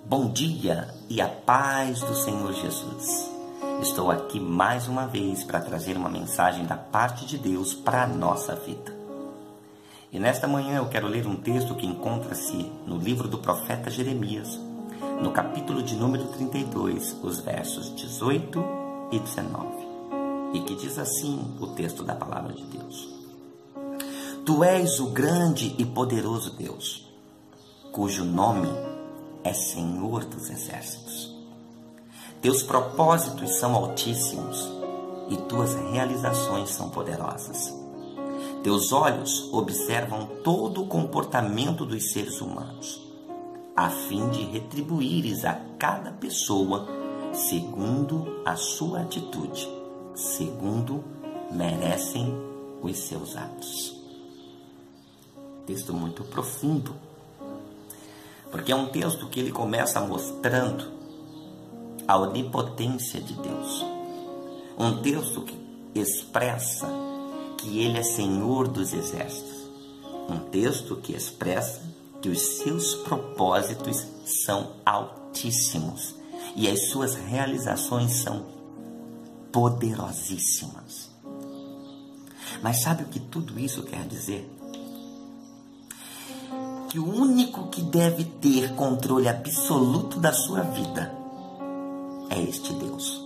Bom dia e a paz do Senhor Jesus. Estou aqui mais uma vez para trazer uma mensagem da parte de Deus para a nossa vida. E nesta manhã eu quero ler um texto que encontra-se no livro do profeta Jeremias, no capítulo de número 32, os versos 18 e 19. E que diz assim o texto da palavra de Deus: Tu és o grande e poderoso Deus, cujo nome é Senhor dos Exércitos. Teus propósitos são altíssimos e tuas realizações são poderosas. Teus olhos observam todo o comportamento dos seres humanos, a fim de retribuires a cada pessoa segundo a sua atitude, segundo merecem os seus atos. Texto muito profundo, porque é um texto que ele começa mostrando a onipotência de Deus. Um texto que expressa que ele é Senhor dos Exércitos. Um texto que expressa que os seus propósitos são altíssimos e as suas realizações são poderosíssimas. Mas sabe o que tudo isso quer dizer? Que o único que deve ter controle absoluto da sua vida é este Deus.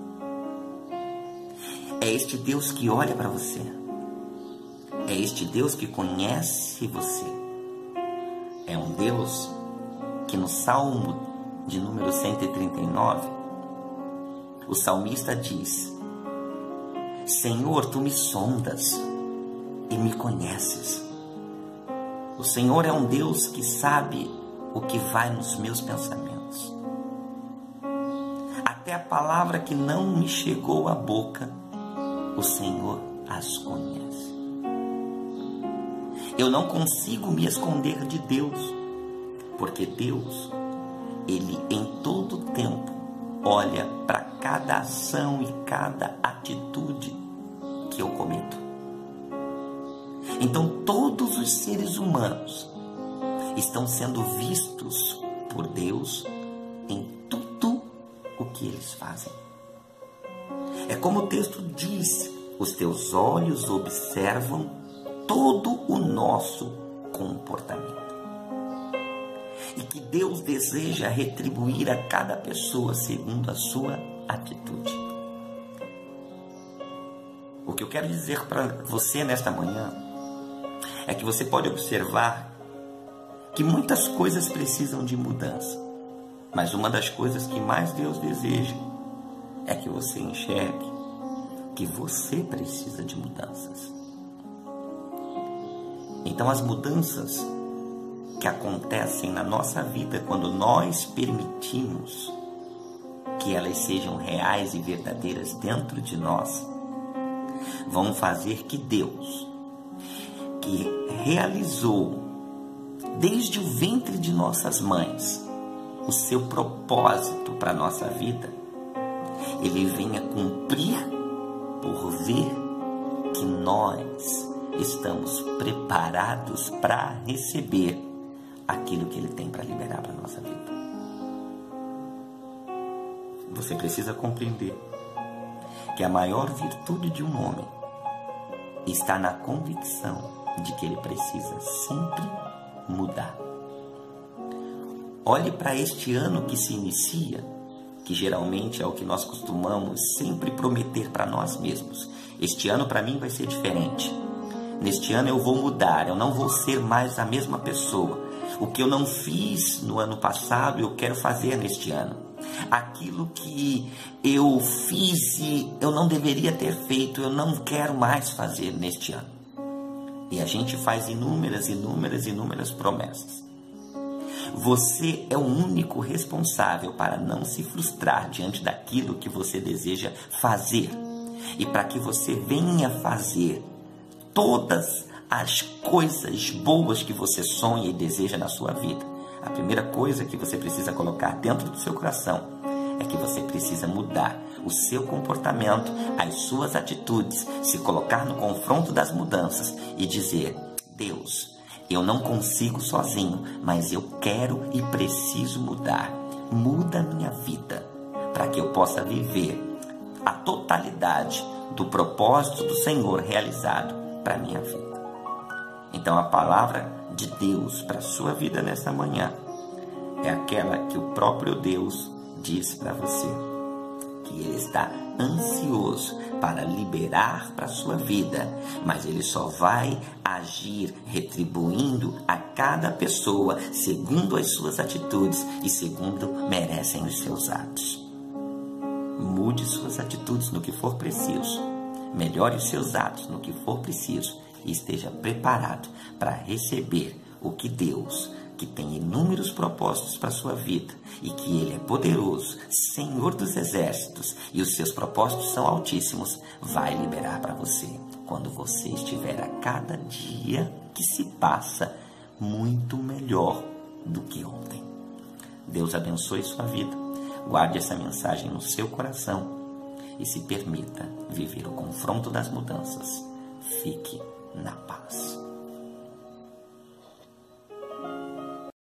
É este Deus que olha para você. É este Deus que conhece você. É um Deus que no Salmo de número 139, o salmista diz: Senhor, tu me sondas e me conheces. O Senhor é um Deus que sabe o que vai nos meus pensamentos. Até a palavra que não me chegou à boca, o Senhor as conhece. Eu não consigo me esconder de Deus, porque Deus, Ele em todo tempo olha para cada ação e cada atitude que eu cometo. Então todos os seres humanos estão sendo vistos por Deus em tudo o que eles fazem. É como o texto diz: os teus olhos observam todo o nosso comportamento. E que Deus deseja retribuir a cada pessoa segundo a sua atitude. O que eu quero dizer para você nesta manhã é que você pode observar que muitas coisas precisam de mudança. Mas uma das coisas que mais Deus deseja é que você enxergue que você precisa de mudanças. Então as mudanças que acontecem na nossa vida quando nós permitimos que elas sejam reais e verdadeiras dentro de nós, vão fazer que Deus, que realizou desde o ventre de nossas mães o seu propósito para a nossa vida, Ele venha cumprir por ver que nós estamos preparados para receber aquilo que Ele tem para liberar para a nossa vida. Você precisa compreender que a maior virtude de um homem está na convicção de que ele precisa sempre mudar. Olhe para este ano que se inicia, que geralmente é o que nós costumamos sempre prometer para nós mesmos. Este ano para mim vai ser diferente. Neste ano eu vou mudar, eu não vou ser mais a mesma pessoa. O que eu não fiz no ano passado, eu quero fazer neste ano. Aquilo que eu fiz e eu não deveria ter feito, eu não quero mais fazer neste ano. E a gente faz inúmeras promessas. Você é o único responsável para não se frustrar diante daquilo que você deseja fazer. E para que você venha fazer todas as coisas boas que você sonha e deseja na sua vida, a primeira coisa que você precisa colocar dentro do seu coração é que você precisa mudar o seu comportamento, as suas atitudes, se colocar no confronto das mudanças e dizer: Deus, eu não consigo sozinho, mas eu quero e preciso mudar. muda a minha vida, para que eu possa viver a totalidade do propósito do Senhor realizado para a minha vida. Então a palavra de Deus para a sua vida nesta manhã é aquela que o próprio Deus diz para você, que Ele está ansioso para liberar para a sua vida, mas Ele só vai agir retribuindo a cada pessoa segundo as suas atitudes e segundo merecem os seus atos. Mude suas atitudes no que for preciso, melhore os seus atos no que for preciso e esteja preparado para receber o que Deus, que tem inúmeros propósitos para a sua vida e que Ele é poderoso, Senhor dos exércitos, e os seus propósitos são altíssimos, vai liberar para você, quando você estiver a cada dia que se passa muito melhor do que ontem. Deus abençoe sua vida, guarde essa mensagem no seu coração e se permita viver o confronto das mudanças. Fique na paz.